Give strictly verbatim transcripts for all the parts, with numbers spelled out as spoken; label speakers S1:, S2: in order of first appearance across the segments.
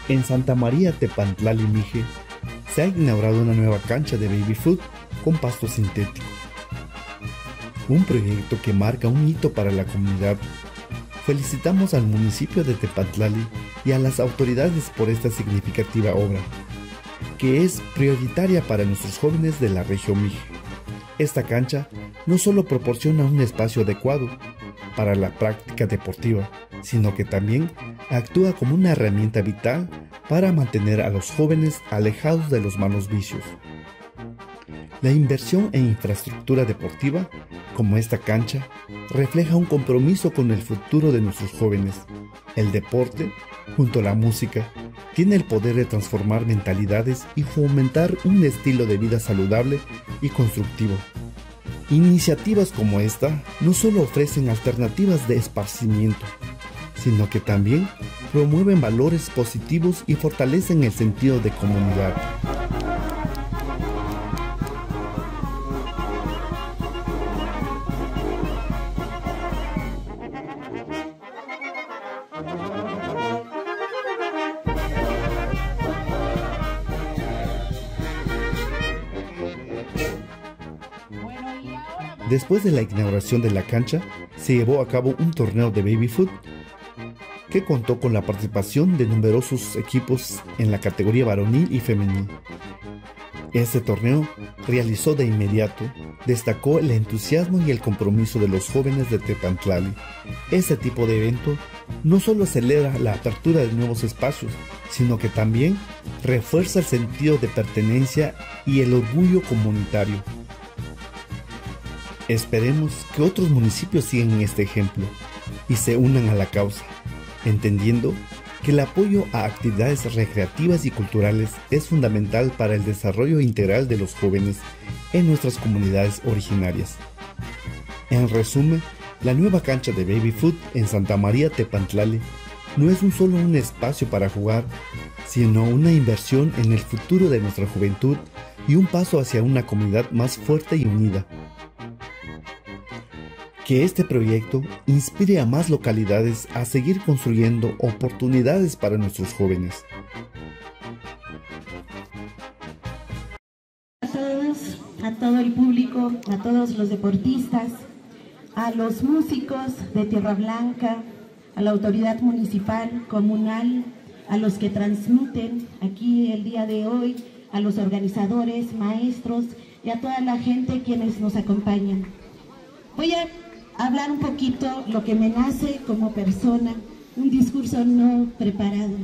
S1: En Santa María Tepantlali Mije se ha inaugurado una nueva cancha de baby foot con pasto sintético. Un proyecto que marca un hito para la comunidad. Felicitamos al municipio de Tepantlali y a las autoridades por esta significativa obra, que es prioritaria para nuestros jóvenes de la región Mije. Esta cancha no solo proporciona un espacio adecuado para la práctica deportiva, sino que también actúa como una herramienta vital para mantener a los jóvenes alejados de los malos vicios. La inversión en infraestructura deportiva, como esta cancha, refleja un compromiso con el futuro de nuestros jóvenes. El deporte, junto a la música, tiene el poder de transformar mentalidades y fomentar un estilo de vida saludable y constructivo. Iniciativas como esta no solo ofrecen alternativas de esparcimiento, sino que también promueven valores positivos y fortalecen el sentido de comunidad. Después de la inauguración de la cancha, se llevó a cabo un torneo de baby foot que contó con la participación de numerosos equipos en la categoría varonil y femenil. Este torneo realizó de inmediato, destacó el entusiasmo y el compromiso de los jóvenes de Tepantlali. Este tipo de evento no solo celebra la apertura de nuevos espacios, sino que también refuerza el sentido de pertenencia y el orgullo comunitario. Esperemos que otros municipios sigan este ejemplo y se unan a la causa, entendiendo que el apoyo a actividades recreativas y culturales es fundamental para el desarrollo integral de los jóvenes en nuestras comunidades originarias. En resumen, la nueva cancha de baby foot en Santa María Tepantlali no es un solo un espacio para jugar, sino una inversión en el futuro de nuestra juventud y un paso hacia una comunidad más fuerte y unida. Que este proyecto inspire a más localidades a seguir construyendo oportunidades para nuestros jóvenes.
S2: A todos, a todo el público, a todos los deportistas, a los músicos de Tierra Blanca, a la autoridad municipal, comunal, a los que transmiten aquí el día de hoy, a los organizadores, maestros y a toda la gente quienes nos acompañan. Voy a hablar un poquito lo que me nace como persona, un discurso no preparado.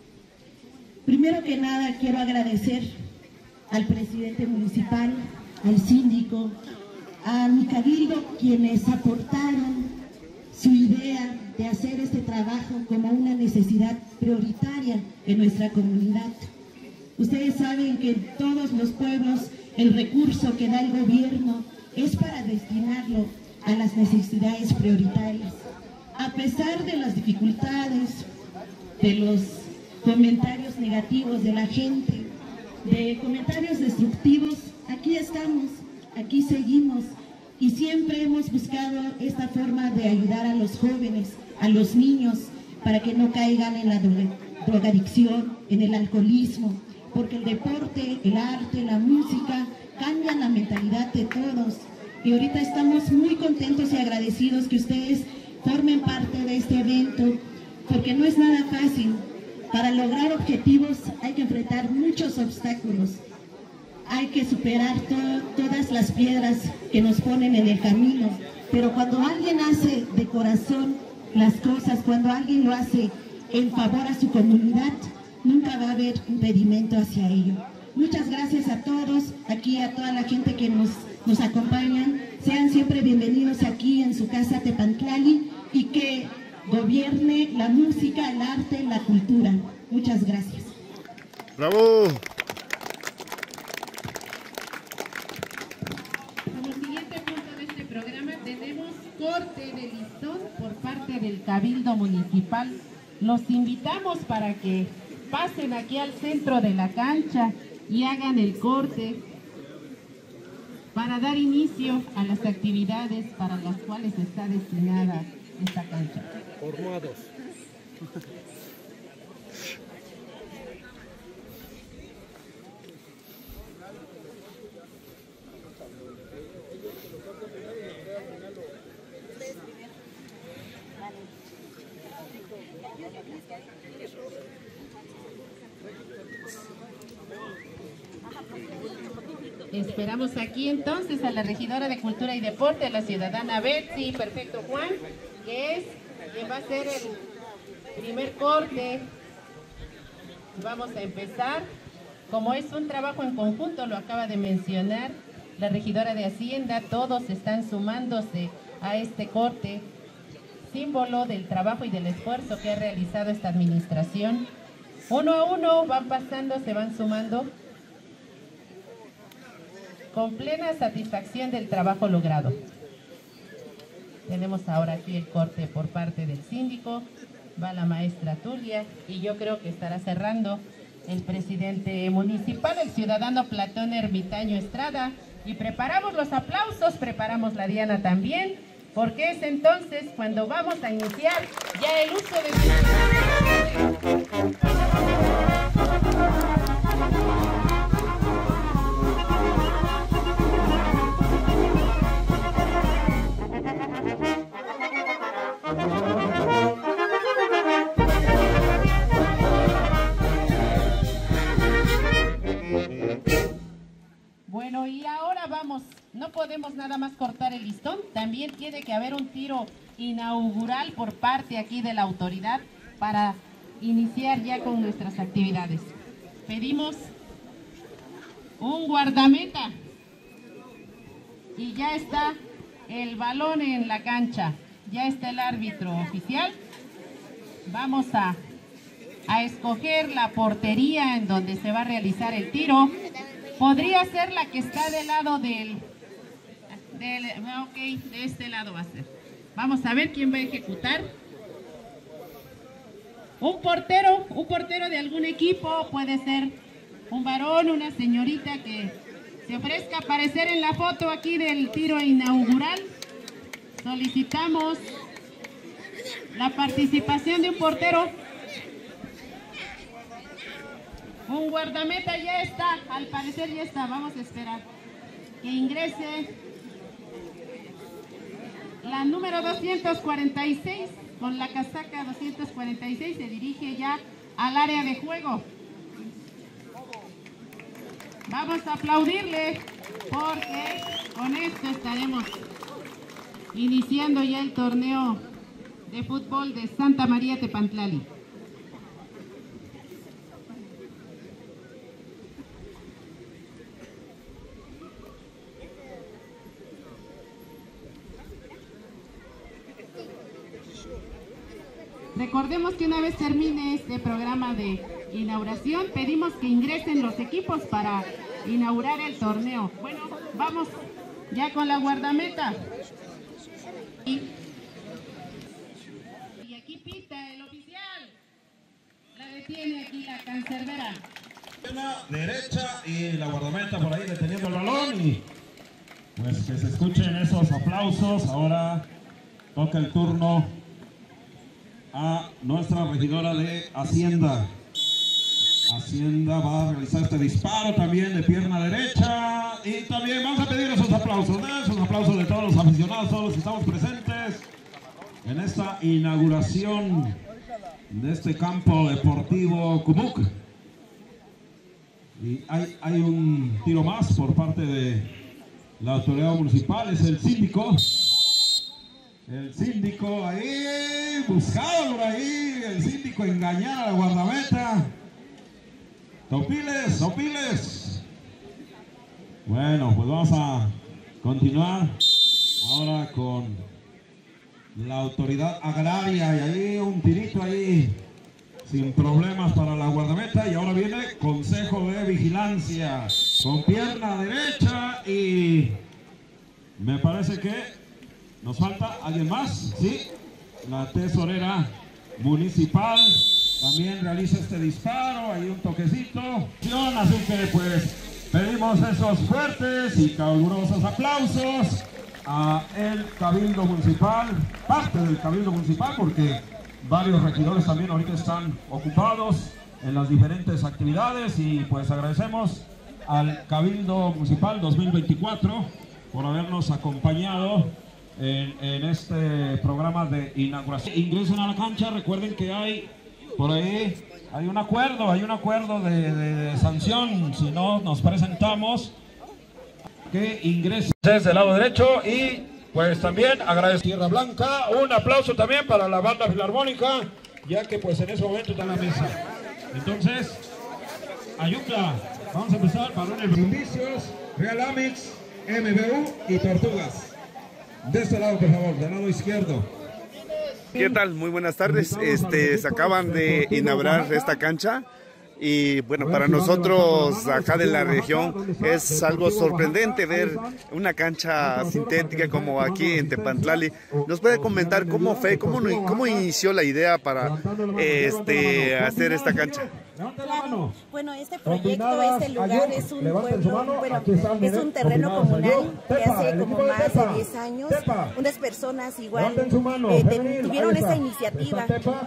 S2: Primero que nada quiero agradecer al presidente municipal, al síndico, a mi cabildo, quienes aportaron su idea de hacer este trabajo como una necesidad prioritaria en nuestra comunidad. Ustedes saben que en todos los pueblos el recurso que da el gobierno es para destinarlo a las necesidades prioritarias. A pesar de las dificultades, de los comentarios negativos de la gente, de comentarios destructivos, aquí estamos, aquí seguimos y siempre hemos buscado esta forma de ayudar a los jóvenes, a los niños, para que no caigan en la drogadicción, en el alcoholismo, porque el deporte, el arte, la música cambian la mentalidad de todos. Y ahorita estamos muy contentos y agradecidos que ustedes formen parte de este evento, porque no es nada fácil. Para lograr objetivos hay que enfrentar muchos obstáculos. Hay que superar to todas las piedras que nos ponen en el camino. Pero cuando alguien hace de corazón las cosas, cuando alguien lo hace en favor a su comunidad, nunca va a haber impedimento hacia ello. Muchas gracias a todos, aquí a toda la gente que nos nos acompañan, sean siempre bienvenidos aquí en su casa Tepantlali y que gobierne la música, el arte, la cultura. Muchas gracias.
S3: ¡Bravo!
S4: Como siguiente punto de este programa tenemos corte de listón por parte del Cabildo Municipal. Los invitamos para que pasen aquí al centro de la cancha y hagan el corte para dar inicio a las actividades para las cuales está destinada esta cancha.
S3: Formados.
S4: Esperamos aquí entonces a la regidora de Cultura y Deporte, la ciudadana Betsy Perfecto Juan, que es quien va a hacer el primer corte. Vamos a empezar. Como es un trabajo en conjunto, lo acaba de mencionar la regidora de Hacienda, todos están sumándose a este corte, símbolo del trabajo y del esfuerzo que ha realizado esta administración. Uno a uno van pasando, se van sumando, con plena satisfacción del trabajo logrado. Tenemos ahora aquí el corte por parte del síndico, va la maestra Tulia y yo creo que estará cerrando el presidente municipal, el ciudadano Platón Ermitaño Estrada, y preparamos los aplausos, preparamos la diana también, porque es entonces cuando vamos a iniciar ya el uso de... Bueno, y ahora vamos, no podemos nada más cortar el listón, también tiene que haber un tiro inaugural por parte aquí de la autoridad para iniciar ya con nuestras actividades. Pedimos un guardameta y ya está el balón en la cancha, ya está el árbitro oficial. Vamos a, a escoger la portería en donde se va a realizar el tiro. Podría ser la que está del lado del, del... Ok, de este lado va a ser. Vamos a ver quién va a ejecutar. Un portero, un portero de algún equipo, puede ser un varón, una señorita que se ofrezca a aparecer en la foto aquí del tiro inaugural. Solicitamos la participación de un portero. Un guardameta ya está, al parecer ya está, vamos a esperar que ingrese la número doscientos cuarenta y seis, con la casaca doscientos cuarenta y seis, se dirige ya al área de juego. Vamos a aplaudirle porque con esto estaremos iniciando ya el torneo de fútbol de Santa María Tepantlali. Recordemos que una vez termine este programa de inauguración, pedimos que ingresen los equipos para inaugurar el torneo. Bueno, vamos ya con la guardameta. Y, y aquí pita el oficial. La detiene aquí la cancerbera.
S3: Derecha y la guardameta por ahí deteniendo el balón y pues que se escuchen esos aplausos. Ahora toca el turno a nuestra regidora de Hacienda. Hacienda va a realizar este disparo también de pierna derecha y también vamos a pedir esos aplausos, ¿eh? Esos aplausos de todos los aficionados, todos los que estamos presentes en esta inauguración de este campo deportivo Cumuc. Y hay, hay un tiro más por parte de la autoridad municipal, es el síndico. El síndico ahí, buscado por ahí, el síndico engañar a la guardameta. Topiles, Topiles. Bueno, pues vamos a continuar ahora con la autoridad agraria. Y ahí un tirito ahí, sin problemas para la guardameta. Y ahora viene consejo de vigilancia, con pierna derecha y me parece que nos falta alguien más, ¿sí? La tesorera municipal también realiza este disparo, hay un toquecito. Así que pues pedimos esos fuertes y calurosos aplausos a el Cabildo Municipal, parte del Cabildo Municipal, porque varios regidores también ahorita están ocupados en las diferentes actividades y pues agradecemos al Cabildo Municipal dos mil veinticuatro por habernos acompañado en, en este programa de inauguración. Ingresen a la cancha, recuerden que hay por ahí, hay un acuerdo, hay un acuerdo de, de, de sanción, si no nos presentamos, que ingresen del lado derecho. Y pues también agradezco Tierra Blanca, un aplauso también para la banda filarmónica, ya que pues en ese momento está en la mesa. Entonces, Ayucla, vamos a empezar, balones indicios, Real Amix, M B U y Tortugas. De este lado, por favor, del lado izquierdo.
S5: ¿Qué tal? Muy buenas tardes. Este, se acaban de inaugurar esta cancha y bueno, para nosotros acá de la región es algo sorprendente ver una cancha sintética como aquí en Tepantlali. ¿Nos puede comentar cómo fue, cómo, cómo inició la idea para este, hacer esta cancha?
S6: Claro. Bueno, este proyecto, este lugar es un pueblo, bueno, es un terreno comunal que hace como más de diez años, unas personas igual eh, de, tuvieron esta iniciativa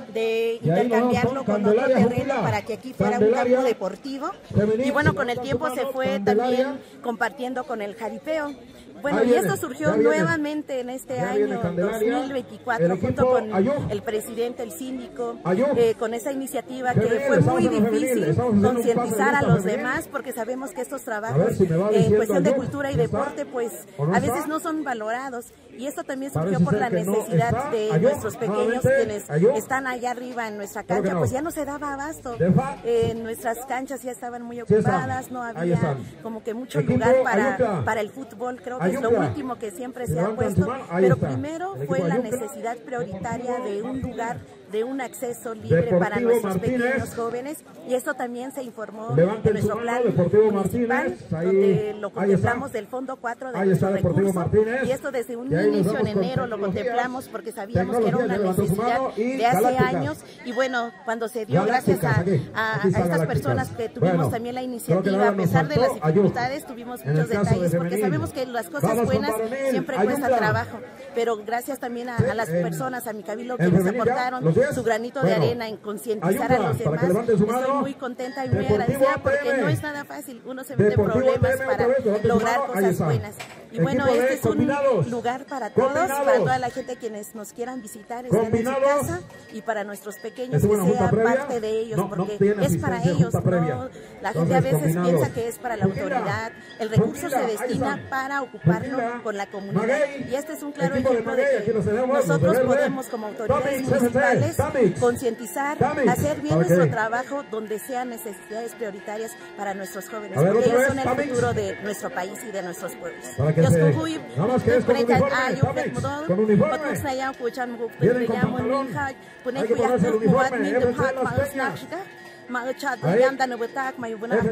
S6: de intercambiarlo con otro terreno para que aquí fuera un campo deportivo, y bueno, con el tiempo se fue también compartiendo con el jaripeo. Bueno, y esto surgió nuevamente en este año dos mil veinticuatro, junto con el presidente, el síndico, eh, con esa iniciativa que fue muy difícil concientizar a los demás, porque sabemos que estos trabajos en cuestión de cultura y deporte, pues a veces no son valorados. Y esto también surgió por la necesidad de nuestros pequeños, quienes están allá arriba en nuestra cancha, pues ya no se daba abasto. Eh, nuestras canchas ya estaban muy ocupadas, no había como que mucho lugar para, para el fútbol, creo que es lo último que siempre se ha puesto, pero primero fue la necesidad prioritaria de un lugar, de un acceso libre para nuestros pequeños jóvenes, y esto también se informó en nuestro plan municipal, donde lo contemplamos del Fondo cuatro de nuestro recurso, y esto desde un inicio en enero lo contemplamos porque sabíamos que era una necesidad de hace años, y bueno, cuando se dio gracias a, a, a estas personas que tuvimos también la iniciativa, a pesar de las dificultades, tuvimos muchos detalles, porque sabemos que las cosas buenas siempre cuesta trabajo, pero gracias también a, a las personas, a mi cabildo, que nos aportaron su granito de arena en concientizar a los demás. Estoy muy contenta y muy agradecida porque no es nada fácil, uno se mete en problemas para lograr cosas buenas. Y bueno, este es un lugar para todos, para toda la gente quienes nos quieran visitar, están en su casa, y para nuestros pequeños que sea parte de ellos, porque es para ellos, ¿no? La gente a veces piensa que es para la autoridad, el recurso se destina para ocuparlo con la comunidad, y este es un claro ejemplo de que nosotros podemos como autoridades municipales concientizar, hacer bien nuestro trabajo donde sean necesidades prioritarias para nuestros jóvenes, porque ellos son el futuro de nuestro país y de nuestros pueblos. Los Kuhuy, Punekan Ayuk, Modol, Patus Nayam, Kuchan Muk, Punyam, Minhaj, Punekuyak, Muat, Minduhat, Mausnakshika, Mauchat, Yam Danubatak, Mayubunah,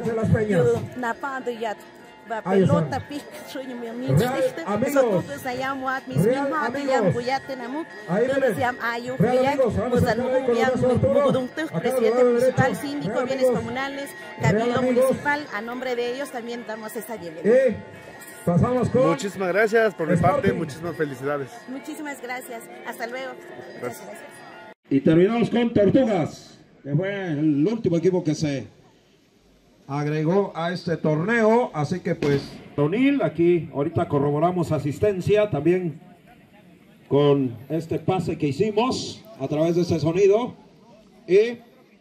S6: Napa, the Yat. Pelota pic suñu mi mi chiste eso tú se llama mis misma te llamo Buyate Namuk tú se llama Ayu ya pues anu ya mugudung presidente municipal, síndico, bienes comunales, cabildo municipal, a nombre de ellos también damos esa bienvenida.
S5: Muchísimas gracias por mi parte, muchísimas felicidades.
S6: Muchísimas gracias, hasta luego.
S5: Gracias.
S3: Y terminamos con Tortugas, que fue el último equipo que se agregó a este torneo, así que pues Tonil, aquí ahorita corroboramos asistencia también con este pase que hicimos a través de ese sonido, y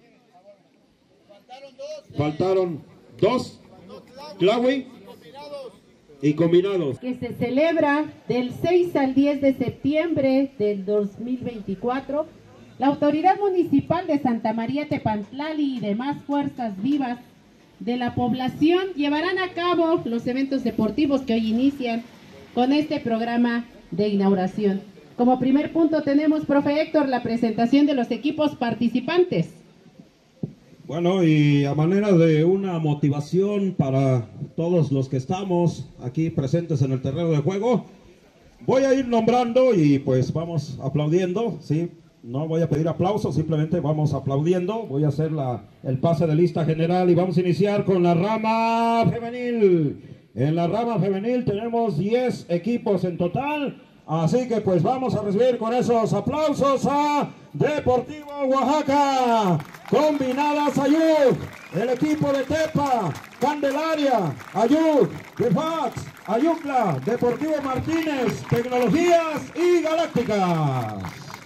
S3: faltaron dos, Clawi y combinados.
S4: Que se celebra del seis al diez de septiembre del dos mil veinticuatro, la Autoridad Municipal de Santa María Tepantlali y demás fuerzas vivas de la población llevarán a cabo los eventos deportivos que hoy inician con este programa de inauguración. Como primer punto tenemos, profe Héctor, la presentación de los equipos participantes.
S3: Bueno, y a manera de una motivación para todos los que estamos aquí presentes en el terreno de juego, voy a ir nombrando y pues vamos aplaudiendo, ¿sí? No voy a pedir aplausos, simplemente vamos aplaudiendo. Voy a hacer la, el pase de lista general y vamos a iniciar con la rama femenil. En la rama femenil tenemos diez equipos en total, así que pues vamos a recibir con esos aplausos a Deportivo Oaxaca, Combinadas Ayuk, el equipo de Tepa, Candelaria, Ayuk, Tefax,
S7: Ayucla, Deportivo Martínez, Tecnologías y Galácticas.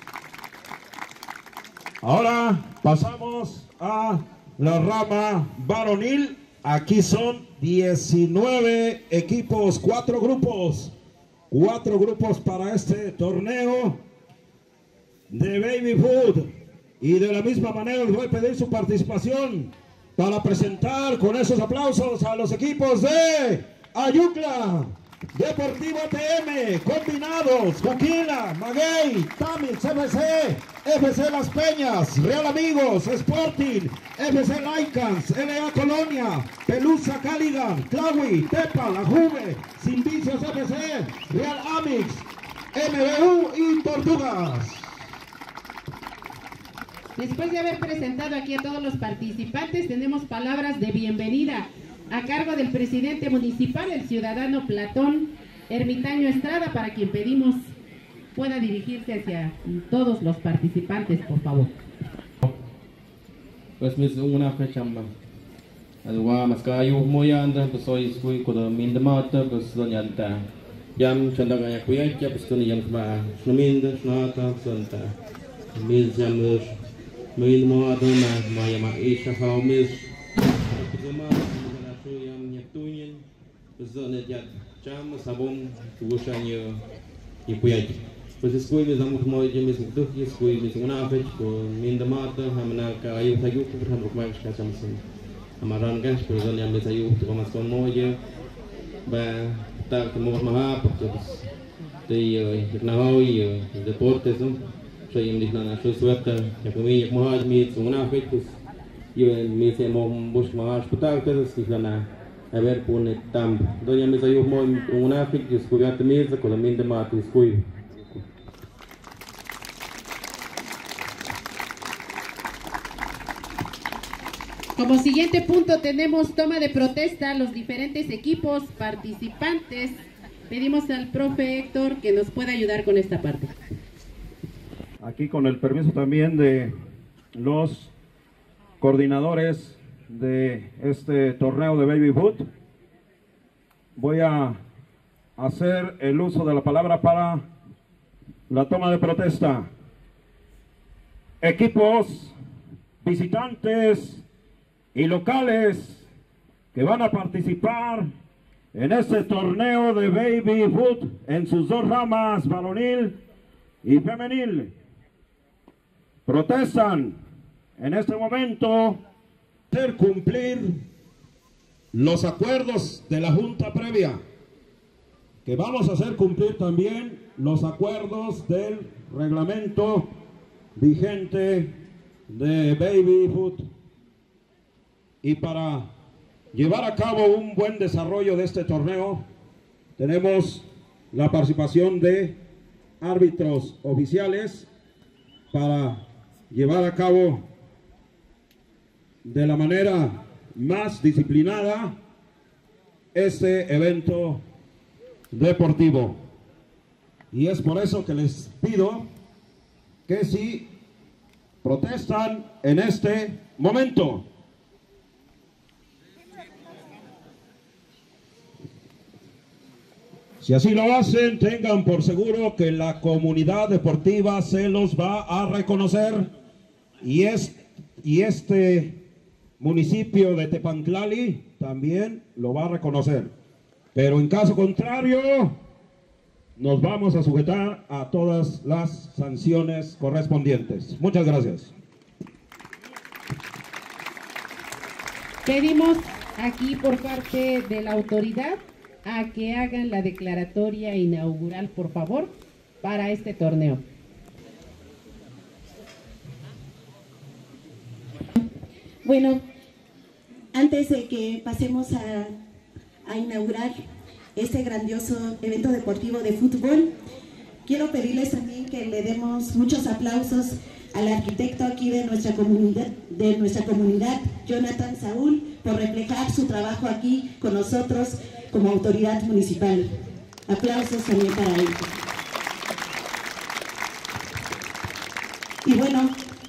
S7: Ahora pasamos a la rama varonil. Aquí son diecinueve equipos, cuatro grupos, cuatro grupos para este torneo de baby food. Y de la misma manera les voy a pedir su participación para presentar con esos aplausos a los equipos de Ayucla, Deportivo T M, Combinados, Juquila, Maguey, Tamils, F C, F C Las Peñas, Real Amigos, Sporting, F C Laicans, L A Colonia, Pelusa Caligan, Clawi, Tepa, La Juve, Sin Vicios F C, Real Amix, M B U y Tortugas.
S4: Después de haber presentado aquí a todos los participantes, tenemos palabras de bienvenida a cargo del presidente municipal, el ciudadano Platón Ermitaño Estrada, para quien pedimos pueda dirigirse hacia todos los participantes, por favor.
S8: Pues mis una fecha más. Algo más que hay un muy anda, pues hoy estoy con el min de mata, pues doña Alta. Yam chanda gaya kuya, ya pues doña Alta, shnuminda, shnata, santa. Mil jamur, mil moada, ma ma yama isha haumis. Pues donde ya chama sabón tuvo año y cuidado pues escuí me damos como yo mismo tú y escuí me son una fecha con minda mata hamna ka ayu tayu por hamro más que chama son amaran gas pues donde me tayu tu como son moya ba ta como más porque pues de na hoy deportes no soy en disna soy suelta ya por mí como has mi son una fecha pues yo me se mo bus más putar pues disna a ver pone tam doña me salió muy una fic que escuchar también con la mente más escucho.
S4: Como siguiente punto tenemos toma de protesta a los diferentes equipos participantes. Pedimos al profe Héctor que nos pueda ayudar con esta parte.
S7: Aquí con el permiso también de los coordinadores de este torneo de baby foot, voy a hacer el uso de la palabra para la toma de protesta. Equipos visitantes y locales que van a participar en este torneo de baby foot en sus dos ramas, varonil y femenil, protestan en este momento hacer cumplir los acuerdos de la junta previa, que vamos a hacer cumplir también los acuerdos del reglamento vigente de baby foot, y para llevar a cabo un buen desarrollo de este torneo tenemos la participación de árbitros oficiales para llevar a cabo de la manera más disciplinada este evento deportivo. Y es por eso que les pido que si protestan en este momento, si así lo hacen, tengan por seguro que la comunidad deportiva se los va a reconocer, y, es, y este municipio de Tepanclali también lo va a reconocer. Pero en caso contrario, nos vamos a sujetar a todas las sanciones correspondientes. Muchas gracias.
S4: Pedimos aquí por parte de la autoridad a que hagan la declaratoria inaugural, por favor, para este torneo.
S2: Bueno, antes de que pasemos a, a inaugurar este grandioso evento deportivo de fútbol, quiero pedirles también que le demos muchos aplausos al arquitecto aquí de nuestra comunidad, de nuestra comunidad, Jonathan Saúl, por reflejar su trabajo aquí con nosotros como autoridad municipal. Aplausos también para él. Y bueno,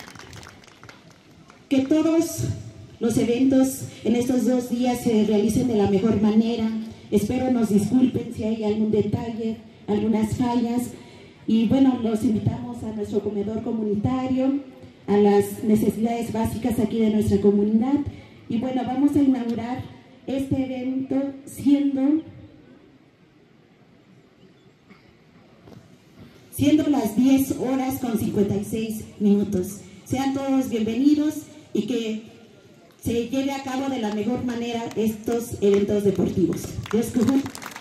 S2: que todos los eventos en estos dos días se realicen de la mejor manera, Espero nos disculpen si hay algún detalle, algunas fallas. Y bueno, los invitamos a nuestro comedor comunitario, a las necesidades básicas aquí de nuestra comunidad. Y bueno, vamos a inaugurar este evento siendo, siendo las diez horas con cincuenta y seis minutos. Sean todos bienvenidos y que se lleve a cabo de la mejor manera estos eventos deportivos. Disculpen.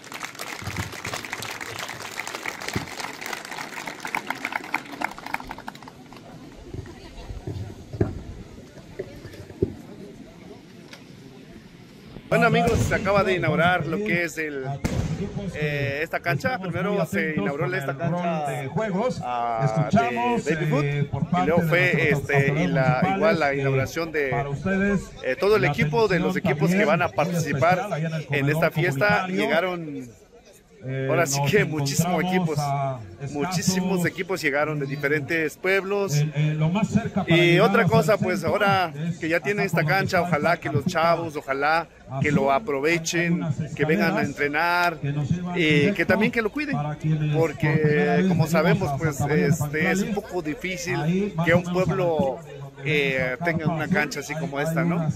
S5: Bueno amigos, se acaba de inaugurar lo que es el, eh, esta cancha. Primero se inauguró esta cancha
S7: de juegos,
S5: uh,
S7: escuchamos
S5: de Baby Foot,
S7: eh, por
S5: y luego fue este, y la, igual la inauguración de eh, todo el equipo, de los equipos que van a participar en esta fiesta. Llegaron, ahora sí que muchísimos equipos, muchísimos equipos llegaron de diferentes pueblos. Y otra cosa, pues ahora que ya tienen esta cancha, ojalá que los chavos, ojalá que lo aprovechen, que vengan a entrenar y que también que lo cuiden, porque como sabemos, pues este, es un poco difícil que un pueblo eh, tenga una cancha así como esta, ¿no?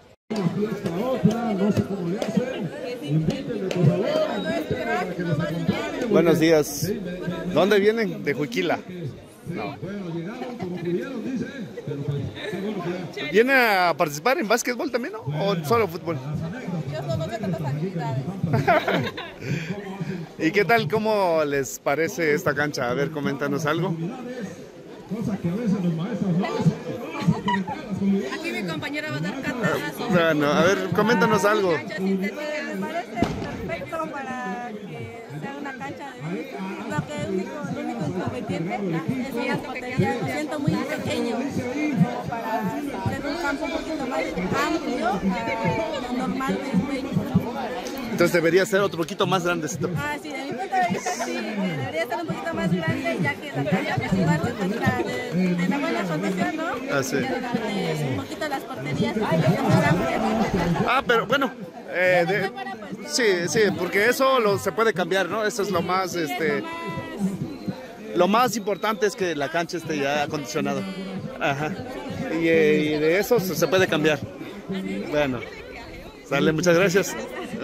S5: Buenos días. ¿Dónde vienen? De Juquila. No. ¿Viene a participar en básquetbol también, no? ¿O solo fútbol?
S9: Yo solo sé tantas actividades.
S5: ¿Y qué tal? ¿Cómo les parece esta cancha? A ver, coméntanos algo.
S9: Aquí mi compañera va a dar cátedra.
S5: Bueno, a ver, coméntanos algo.
S9: Me parece perfecto para que sea una cancha de... Lo que único, lo único inconveniente es las baterías. Lo siento muy pequeño, como para hacer un campo un poquito más amplio a lo normal de Baby Foot.
S5: Entonces debería ser otro poquito más grande.
S9: Ah, sí, de mi punto de vista sí, debería ser un poquito más grande, ya que la cancha pues igual se encuentra de, de la buena condición, ¿no?
S5: Ah, sí.
S9: De, un poquito las porterías, más amplias.
S5: Ah, pero bueno, eh, de, sí, sí, porque eso lo, se puede cambiar, ¿no? Eso es lo más, este, lo más importante es que la cancha esté ya acondicionada. Ajá. Y, y de eso se puede cambiar. Bueno, sale, muchas gracias.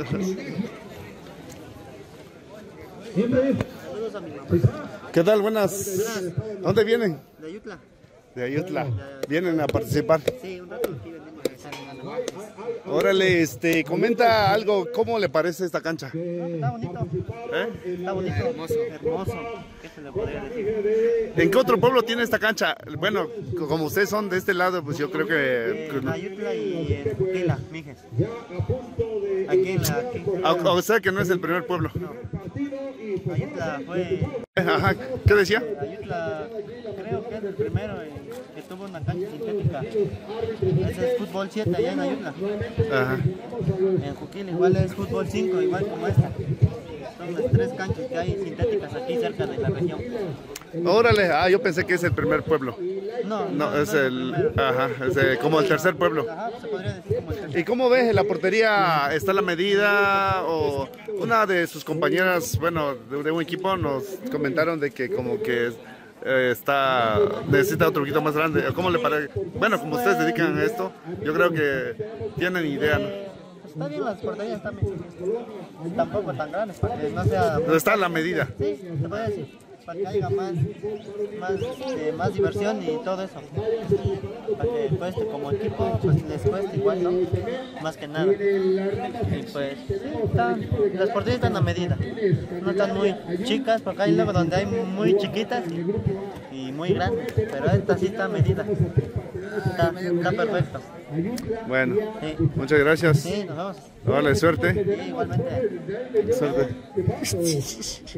S5: ¿Qué tal? Buenas. ¿Dónde vienen?
S10: De Ayutla.
S5: De Ayutla. ¿Vienen a participar?
S10: Sí, un rato aquí venimos a estar jugando.
S5: Órale, este, comenta algo, ¿cómo le parece esta cancha?
S10: Está bonito.
S5: ¿Eh?
S10: Está bonito, hermoso. Hermoso. ¿Qué se le podría decir?
S5: ¿En qué otro pueblo tiene esta cancha? Bueno, como ustedes son de este lado, pues yo creo que...
S10: En Ayutla y en Juquila, Mijes. Aquí en la... Aquí.
S5: O, o sea que no es el primer pueblo.
S10: No. Ayutla fue...
S5: Ajá, ¿qué decía?
S10: Ayutla creo que es el primero en, que tuvo una cancha sintética. Ese es fútbol siete allá en Ayutla.
S5: Ajá.
S10: En Juquila igual es fútbol cinco, igual como esta. Son las tres canchas que hay sintéticas aquí cerca de la región.
S5: Órale, ah, yo pensé que es el primer pueblo.
S10: No,
S5: No,
S10: no
S5: es
S10: no
S5: el,
S10: el
S5: ajá, es el- como el tercer pueblo.
S10: Ajá, se podría decir como el tercer.
S5: ¿Y cómo ves? ¿La portería está a la medida? O una de sus compañeras, bueno, de, de un equipo nos comentaron de que como que eh, está necesita otro poquito más grande. ¿Cómo le parece? Bueno, como ustedes dedican a esto, yo creo que tienen idea, ¿no?
S10: Pues está bien, las porterías están bien. Tampoco tan grandes para que no sea...
S5: Está a la medida.
S10: Sí, se puede decir. Para que haya más, más, este, más diversión y todo eso. Para que cueste como equipo, pues les cueste igual, ¿no? Más que nada. Y pues, sí, están, las porterías están a medida. No están muy chicas, porque hay luego donde hay muy chiquitas y, y muy grandes. Pero esta sí está a medida. Está, está perfecto.
S5: Bueno,
S10: Sí.
S5: muchas gracias.
S10: Sí, nos vemos.
S5: Vale, suerte.
S10: Sí, igualmente.
S5: Suerte.